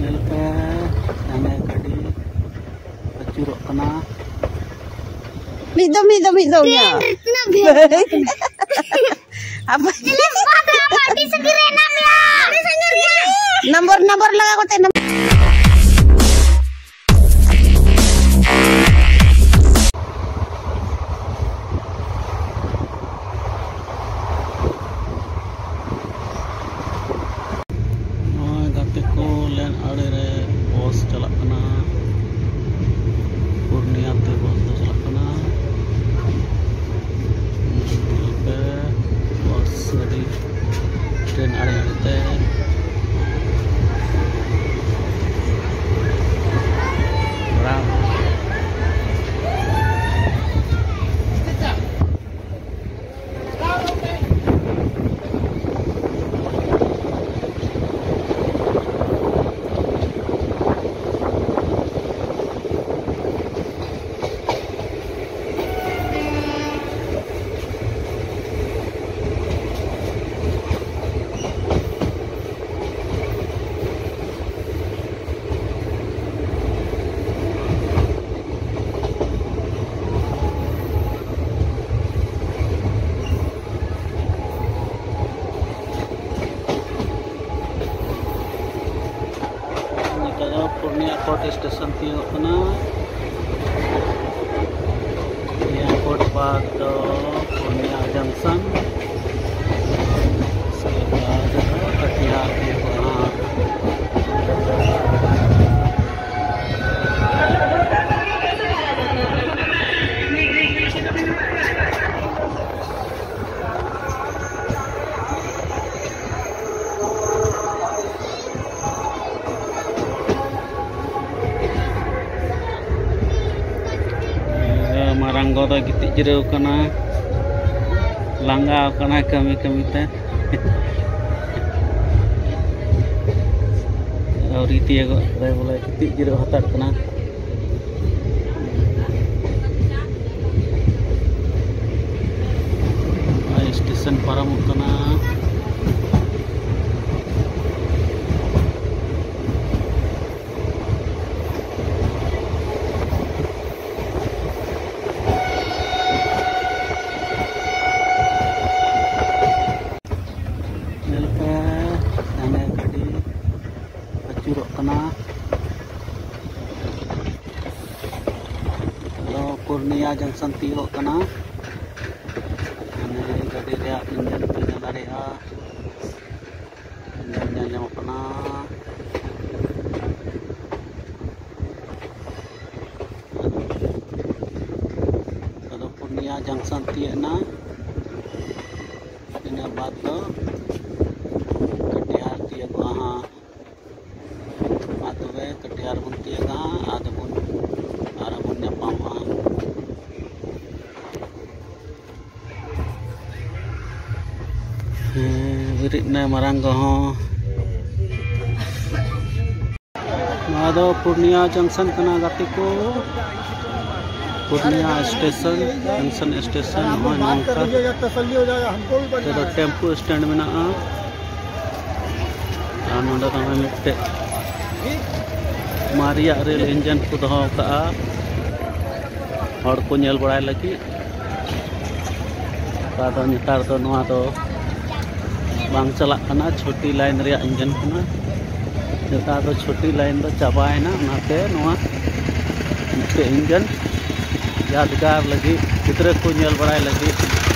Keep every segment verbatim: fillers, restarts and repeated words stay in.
Nyelpe jangan kadi acurok kena. Mido mido mido nya. Apa? Nomor nomor lah aku teh. Bos celak kena Purnia teh bos celak kena Nyelpe bos dari tren area teh berang Purnia Court Station tiok kena Airport pada Purnia Junction sehingga ketiak Maranggo do gitik jereu kana langga kana kami-kami teh auri tiya go re boleh gitik jereu hatar kana ai stesen paramuk kana acurok kena kalau Purnia Junction tiok kena ini gadi dia injan punya area injannya yang kena kalau Purnia Junction tiok na ini batu ketiar tiak wah ketiar pun tiaga ada pun arah pun nyapama wirid na Maranggo ho ada Purnia Junction kena gatiku Purnia Station Junction Station ho nongka ada tempo stand menaa anu datang mite Maria rel engine ko doho ka hor ko nyel baray lagi ka do netar do noa do bang chalak kana choti line ria engine kana netar do choti line do chabaina onate noa mite engine yadgar lagi gidra ko nyel baray lagi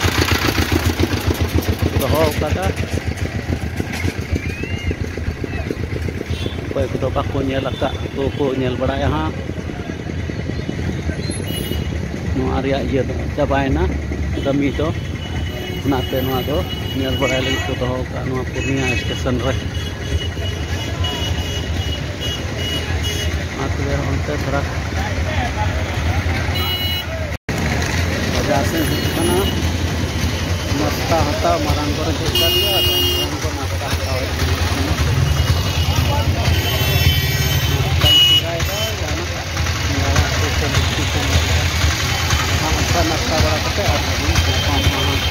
doho ka kita pakai nyel laka ko nyel barai ha no area iya do cabaina kami do nate no do nyel barai lagi ko do ka no Purnia Station re atwe onte thora bajar se kana masta hata Maranggo re jika dia atau Maranggo na ka tahu nak sabar apa teh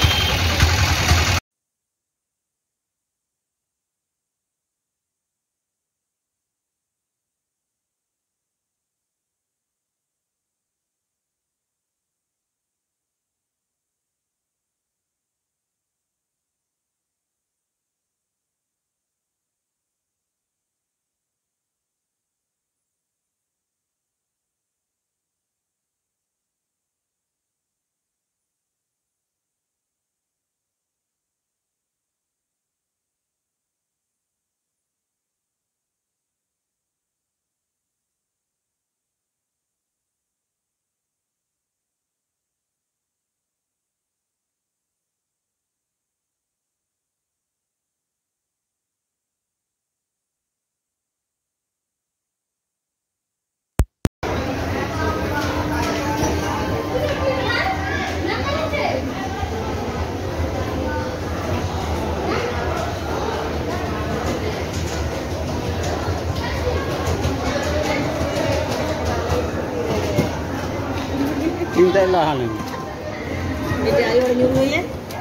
tidak lah hal ini. Ini ayo nyuruh ya.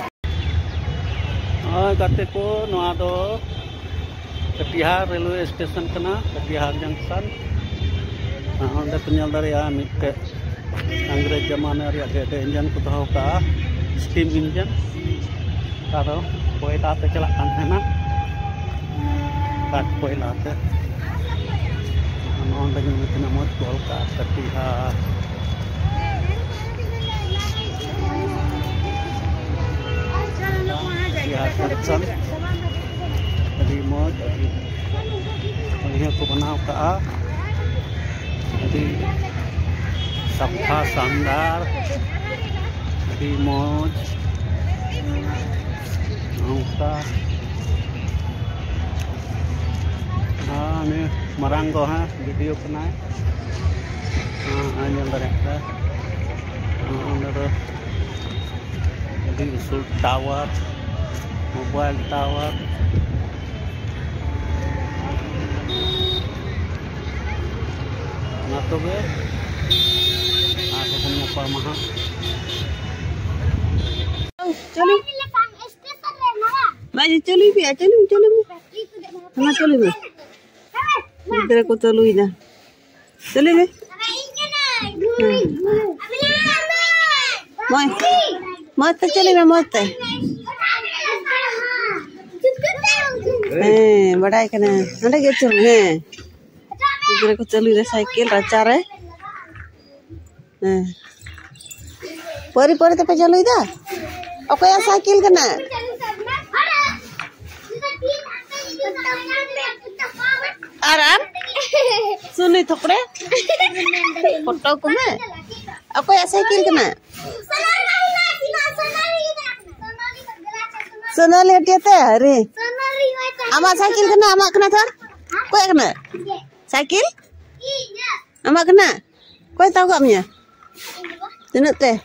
Oh, kata ko noa do Katihar railway station kena, Katihar Junction. Nah, onde penyal dari ya mitte Anggrej zamana ria gede engine ko tahu ka steam engine. Karo koyla te chalak kan hai na. Kat koyla te. Nah, onde ni mitte namot Kolka Katihar. Ya, Junction. Jadi mau jadi ini aku kenal ke A jadi Sabha Sandar jadi mau angka nah ini Maranggo ha video kena nah ini yang mereka nah jadi usul tower mobile tower nah tuh be aku punya pamaha चलो बाजी चलो भी चलो चलो हाँ चलो भी इधर को चलो इधर चले बे मैं मत चले बे मत हैं बड़ा है क्या नंटे के चलो हैं इधर को चलो इधर साइकिल रचा रहे हैं परी परी तो पे चलो इधर और कोई साइकिल का ना आराम सुनी थोड़े फोटो को में और कोई साइकिल का ना सोनाली हटिया थे अरे आमा साइकिल का ना आमा कना था कोई कना साइकिल आमा कना कोई tahu gak punya tunjuk teh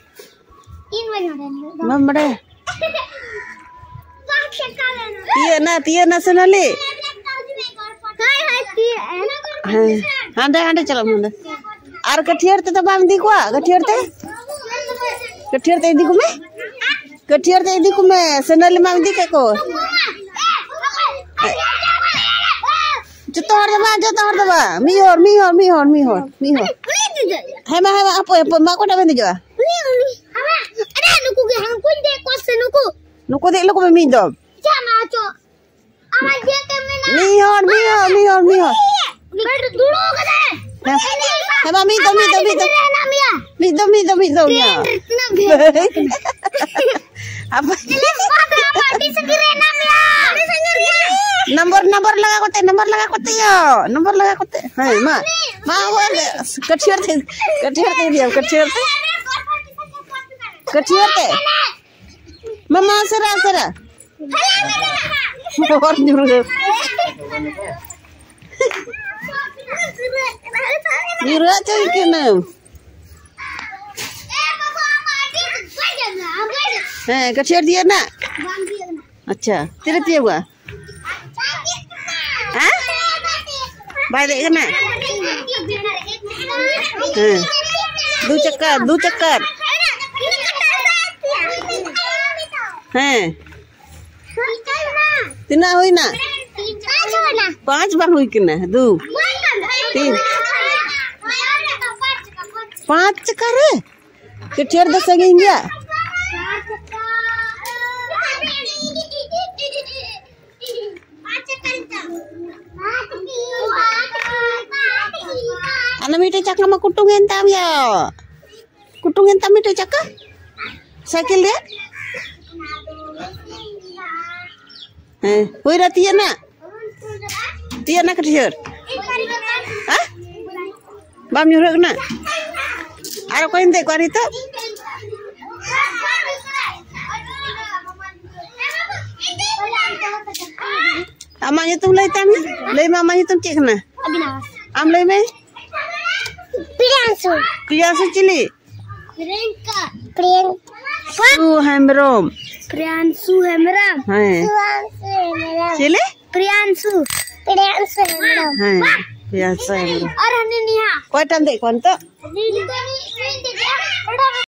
Mam bade. Tia na, tia na Sonali. Hande hande चलो मुंडे. आर कठियर ते तो बाम दी को कठियर ते. कठियर ते दी को में. कठियर ते दी को में Sonali माम दी के को. Jotor deba, jotor deba. Mihor, mihor, mihor, mihor, mihor. Hema hema apa apa mak ko dah bendi jo. Nuku dek lu ko mi dom. Sama cho. Ama dia ke mena. Mihon, mihon, mihon, mihon. Ber dulu ke deh. Hema mi dom, mi dom, mi dom. Mi dom, mi dom, mi dom ya. Apa? Di segera enam ya. Nomor nomor laga kote, nomor laga kote yo. Nomor laga kote. Hai, ma. Ma wa kecil te. Kecil te dia, kecil te. Kecil te. Mama sera sera. Or nyuruh. Nyuruh aja kena. Eh, kecil dia nak. अच्छा तेरे पिए हुआ हाँ बड़े कना हाँ दो चक्कर दो चक्कर हाँ तीन हुई ना पांच बार हुई किना दो तीन पांच चक्कर है कितने दस गया Ana mite cakna ma kutungin tam ya. Kutungin tam mite cakka. Cycle dia. Eh, hoi ra tia na. Tia na kecil. Hah? Bam nyuruh na. Ara ko inte ko arito. Amanya tuh lay tam ya. Lay mamanya tuh cek na. Am lay me. Priyansu. Priyansu cili. Priyanka. Priyanka. Su Hemrom. Priyansu Hemrom. Hai. Cili? Priyansu. Priyansu Hemrom. Hai. Priyansu Hemrom. Orang ini ya. Kau tante kau tu?